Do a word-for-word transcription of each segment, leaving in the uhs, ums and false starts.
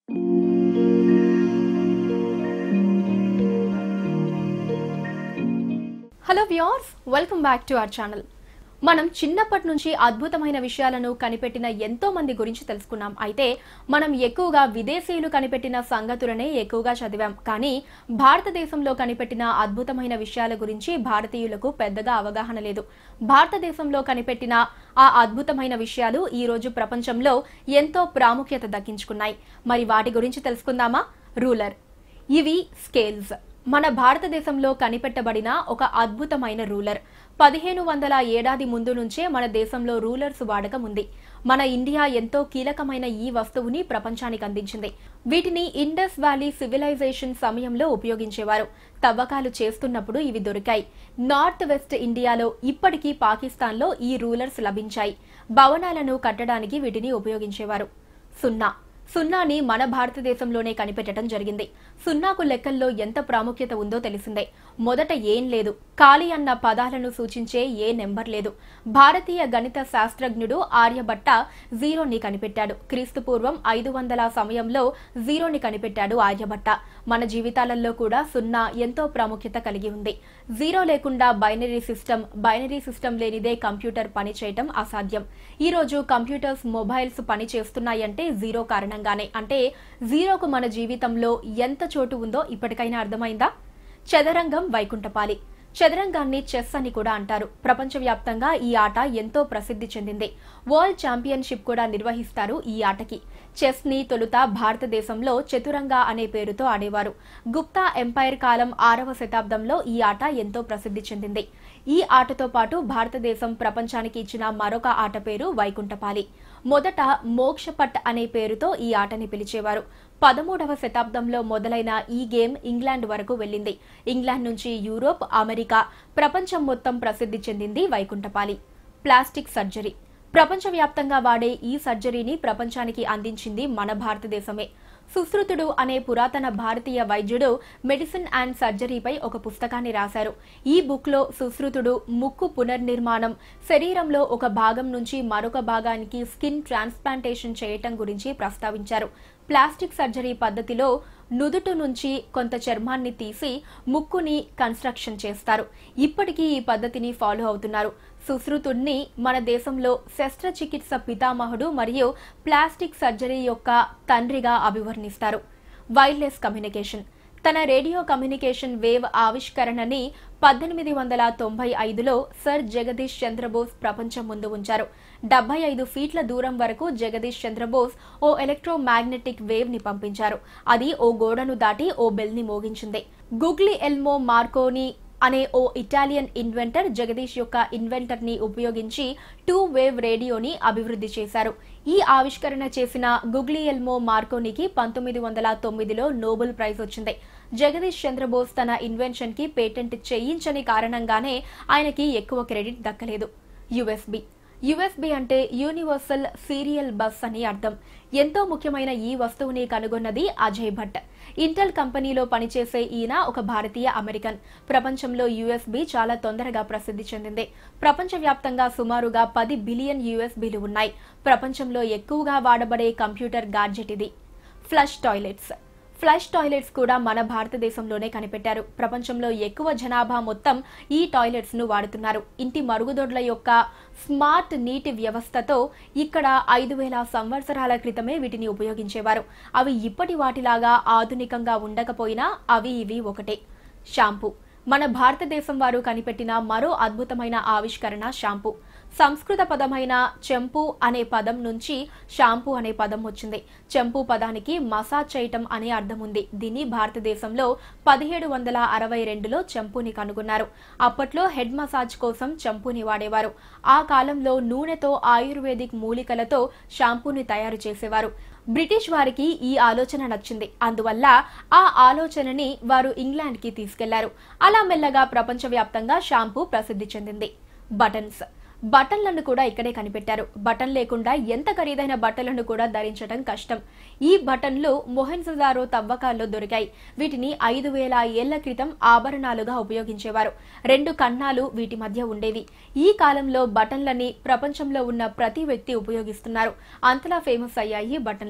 Hello viewers, welcome back to our channel. మనం చిన్నప్పటి నుంచి అద్భుతమైన విషయాలను కనిపెట్టిన ఎంతో మంది గురించి తెలుసుకున్నాం. అయితే మనం ఎక్కువగా విదేశీయులు కనిపెట్టిన సంగతులనే ఎక్కువగా చదివాం. కానీ భారతదేశంలో కనిపెట్టిన అద్భుతమైన విషయాల గురించి భారతీయులకు పెద్దగా అవగాహన లేదు. భారతదేశంలో కనిపెట్టిన ఆ అద్భుతమైన విషయాలు ఈ రోజు ప్రపంచంలో ఎంతో ప్రాముఖ్యత దక్కించుకున్నాయి. మరి వాటి గురించి తెలుసుకుందామా? రూలర్. ఇవి స్కేల్స్. మన భారతదేశంలో కనిపెట్టబడిన ఒక అద్భుతమైన రూలర్. పదిహేను వందల ఏడాది ముందు నుంచే మన దేశంలో రూలర్స్ వాడకం ఉంది. మన ఇండియా ఎంతో కీలకమైన ఈ వస్తువుని ప్రపంచానికి అందించింది. వీటిని ఇండస్ వ్యాలీ సివిలైజేషన్ సమయంలో ఉపయోగించేవారు. తవ్వకాలు చేస్తున్నప్పుడు ఇవి దొరికాయి. నార్త్ వెస్ట్ ఇండియాలో ఇప్పటికీ పాకిస్తాన్లో ఈ రూలర్స్ లభించాయి. భవనాలను కట్టడానికి వీటిని ఉపయోగించేవారు. సున్నా. సున్నాని మన భారతదేశంలోనే కనిపెట్టడం జరిగింది. సున్నాకు లెక్కల్లో ఎంత ప్రాముఖ్యత ఉందో తెలిసిందే. మొదట ఏం లేదు, ఖాళీ అన్న పదాలను సూచించే ఏ నెంబర్ లేదు. భారతీయ గణిత శాస్త్రజ్ఞుడు ఆర్యభట్ట జీరోని కనిపెట్టాడు. క్రీస్తు పూర్వం ఐదు వందల సమయంలో జీరోని కనిపెట్టాడు ఆర్యభట్ట. మన జీవితాలలో కూడా సున్నా ఎంతో ప్రాముఖ్యత కలిగి ఉంది. జీరో లేకుండా బైనరీ సిస్టమ్, బైనరీ సిస్టమ్ లేనిదే కంప్యూటర్ పనిచేయటం అసాధ్యం. ఈ రోజు కంప్యూటర్స్, మొబైల్స్ పని చేస్తున్నాయంటే జీరో కారణంగానే. అంటే జీరోకు మన జీవితంలో ఎంత చోటు ఉందో ఇప్పటికైనా అర్థమైందా? చదరంగం, వైకుంఠపాలి. చదరంగాన్ని చెస్ అని కూడా అంటారు. ప్రపంచవ్యాప్తంగా ఈ ఆట ఎంతో ప్రసిద్ధి చెందింది. వరల్డ్ ఛాంపియన్షిప్ కూడా నిర్వహిస్తారు ఈ ఆటకి. చెస్ ని తొలుత భారతదేశంలో చతురంగ అనే పేరుతో ఆడేవారు. గుప్తా ఎంపైర్ కాలం ఆరవ శతాబ్దంలో ఈ ఆట ఎంతో ప్రసిద్ధి చెందింది. ఈ ఆటతో పాటు భారతదేశం ప్రపంచానికి ఇచ్చిన మరొక ఆట పేరు వైకుంఠపాలి. మొదట మోక్షపట్ అనే పేరుతో ఈ ఆటని పిలిచేవారు. పదమూడవ శతాబ్దంలో మొదలైన ఈ గేమ్ ఇంగ్లాండ్ వరకు వెళ్ళింది. ఇంగ్లాండ్ నుంచి యూరోప్, అమెరికా, ప్రపంచం మొత్తం ప్రసిద్ధి చెందింది వైకుంఠపాలి. Plastic surgery. ప్రపంచవ్యాప్తంగా వాడే ఈ సర్జరీని ప్రపంచానికి అందించింది మన భారతదేశమే. సుశ్రుతుడు అనే పురాతన భారతీయ వైద్యుడు మెడిసిన్ అండ్ సర్జరీపై ఒక పుస్తకాన్ని రాశారు. ఈ బుక్ లో సుశ్రుతుడు ముక్కు పునర్నిర్మాణం, శరీరంలో ఒక భాగం నుంచి మరొక భాగానికి స్కిన్ ట్రాన్స్ప్లాంటేషన్ చేయటం గురించి ప్రస్తావించారు. ప్లాస్టిక్ సర్జరీ పద్ధతిలో నుదుటు నుంచి కొంత చర్మాన్ని తీసి ముక్కుని కన్స్ట్రక్షన్ చేస్తారు. ఇప్పటికీ ఈ పద్ధతిని ఫాలో అవుతున్నారు. సుశ్రుతుడిని మన దేశంలో శస్త్రచికిత్స పితామహుడు మరియు ప్లాస్టిక్ సర్జరీ యొక్క తండ్రిగా అభివర్ణిస్తారు. Wireless communication. తన రేడియో కమ్యూనికేషన్ వేవ్ ఆవిష్కరణని పద్దెనిమిది వందల తొంభై ఐదులో సర్ జగదీష్ చంద్రబోస్ ప్రపంచం ముందు ఉంచారు. డెబ్బై ఐదు ఫీట్ల దూరం వరకు జగదీష్ చంద్రబోస్ ఓ ఎలక్ట్రోమాగ్నెటిక్ వేవ్ ని పంపించారు. అది ఓ గోడను దాటి ఓ బెల్ ని మోగించింది. గుగ్లి ఎల్మో మార్కోని అనే ఓ ఇటాలియన్ ఇన్వెంటర్ జగదీష్ యొక్క ఇన్వెంటర్ ని ఉపయోగించి టూ వేవ్ రేడియోని అభివృద్ధి చేశారు. ఈ ఆవిష్కరణ చేసిన గుగ్లియెల్మో మార్కోనికి పంతొమ్మిది వందల తొమ్మిదిలో నోబెల్ ప్రైజ్ వచ్చింది. జగదీష్ చంద్రబోస్ తన ఇన్వెన్షన్ కి పేటెంట్ చేయించని కారణంగానే ఆయనకి ఎక్కువ క్రెడిట్ దక్కలేదు. యుఎస్బి. యుఎస్బి అంటే యూనివర్సల్ సీరియల్ బస్ అని అర్థం. ఎంతో ముఖ్యమైన ఈ వస్తువుని కనుగొన్నది అజయ్ భట్. ఇంటెల్ కంపెనీలో పనిచేసే ఈయన ఒక భారతీయ అమెరికన్. ప్రపంచంలో యుఎస్బి చాలా తొందరగా ప్రసిద్ధి చెందింది. ప్రపంచవ్యాప్తంగా సుమారుగా పది బిలియన్ యుఎస్బిలు ఉన్నాయి. ప్రపంచంలో ఎక్కువగా వాడబడే కంప్యూటర్ గాడ్జెట్ ఇది. Flush toilets. ఫ్లష్ టాయిలెట్స్ కూడా మన భారతదేశంలోనే కనిపెట్టారు. ప్రపంచంలో ఎక్కువ జనాభా మొత్తం ఈ టాయిలెట్స్ ను వాడుతున్నారు. ఇంటి మరుగుదొడ్ల యొక్క స్మార్ట్ నీటి వ్యవస్థతో ఇక్కడ ఐదు వేల సంవత్సరాల క్రితమే వీటిని ఉపయోగించేవారు. అవి ఇప్పటి వాటిలాగా ఆధునికంగా ఉండకపోయినా అవి ఇవి ఒకటే. షాంపూ. మన భారతదేశం వారు కనిపెట్టిన మరో అద్భుతమైన ఆవిష్కరణ షాంపూ. సంస్కృత పదమైన చెంపు అనే పదం నుంచి షాంపూ అనే పదం వచ్చింది. చెంపు పదానికి మసాజ్ చేయటం అనే అర్థం ఉంది. దీన్ని భారతదేశంలో పదిహేడు వందల అరవై రెండులో చెంపుని కనుగొన్నారు. అప్పట్లో హెడ్ మసాజ్ కోసం చెంపుని వాడేవారు. ఆ కాలంలో నూనెతో ఆయుర్వేదిక్ మూలికలతో షాంపూని తయారు చేసేవారు. బ్రిటిష్ వారికి ఈ ఆలోచన నచ్చింది. అందువల్ల ఆ ఆలోచనని వారు ఇంగ్లాండ్ కి తీసుకెళ్లారు. అలా మెల్లగా ప్రపంచవ్యాప్తంగా షాంపూ ప్రసిద్ధి చెందింది. బటన్స్. బటన్లను కూడా ఇక్కడే కనిపెట్టారు. బటన్ లేకుండా ఎంత ఖరీదైన బట్టలను కూడా ధరించడం కష్టం. ఈ బటన్లు మొహెంజోదారో తవ్వకాల్లో దొరికాయి. వీటిని ఐదు వేల ఏళ్ల క్రితం ఆభరణాలుగా ఉపయోగించేవారు. రెండు కన్నాలు వీటి మధ్య ఉండేవి. ఈ కాలంలో బటన్లని ప్రపంచంలో ఉన్న ప్రతి వ్యక్తి ఉపయోగిస్తున్నారు. అంతలా ఫేమస్ అయ్యాయి బటన్లు.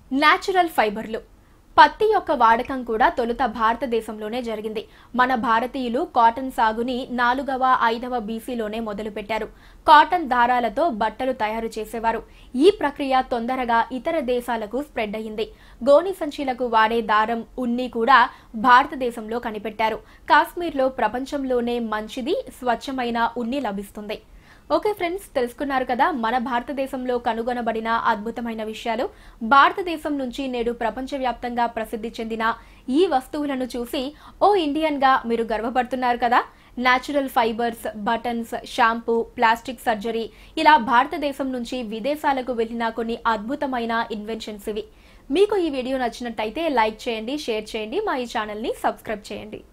న్యాచురల్ ఫైబర్లు. పత్తి యొక్క వాడకం కూడా తొలుత భారతదేశంలోనే జరిగింది. మన భారతీయులు కాటన్ సాగుని నాలుగవ ఐదవ బీసీలోనే మొదలుపెట్టారు. కాటన్ దారాలతో బట్టలు తయారు చేసేవారు. ఈ ప్రక్రియ తొందరగా ఇతర దేశాలకు స్ప్రెడ్ అయ్యింది. గోని సంచులకు వాడే దారం, ఉన్ని కూడా భారతదేశంలో కనిపెట్టారు. కాశ్మీర్లో ప్రపంచంలోనే మంచిది స్వచ్ఛమైన ఉన్ని లభిస్తుంది. ఓకే ఫ్రెండ్స్, తెలుసుకున్నారు కదా మన భారతదేశంలో కనుగొనబడిన అద్భుతమైన విషయాలు. భారతదేశం నుంచి నేడు ప్రపంచవ్యాప్తంగా ప్రసిద్ధి చెందిన ఈ వస్తువులను చూసి ఓ ఇండియన్ గా మీరు గర్వపడుతున్నారు కదా. Natural fibres, buttons, shampoo, plastic surgery, ఇలా భారతదేశం నుంచి విదేశాలకు వెళ్లిన కొన్ని అద్భుతమైన ఇన్వెన్షన్స్ ఇవి. మీకు ఈ వీడియో నచ్చినట్టయితే లైక్ చేయండి, షేర్ చేయండి, మా ఈ ఛానల్ ని సబ్స్క్రైబ్ చేయండి.